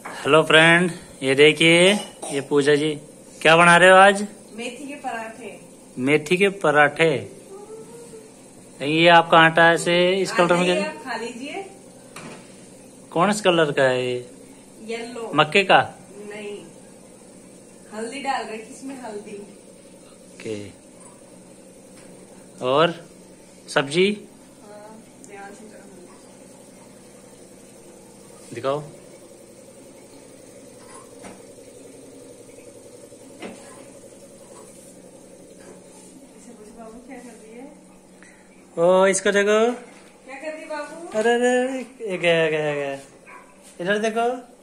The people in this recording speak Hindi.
हेलो फ्रेंड, ये देखिए, ये पूजा जी क्या बना रहे हो आज? मेथी के पराठे। मेथी के पराठे। ये आपका आटा ऐसे इस कलर में आप खा लीजिए। कौन इस कलर का है ये? येलो। मक्के का? नहीं, हल्दी डाल रही इसमें, हल्दी। ओके। और सब्जी हाँ, ध्यान से करो। दिखाओ। बाबू क्या कर रही है? ओ इसको देखो। क्या कर रही बाबू? अरे अरे, ये गया गया गया। इधर देखो।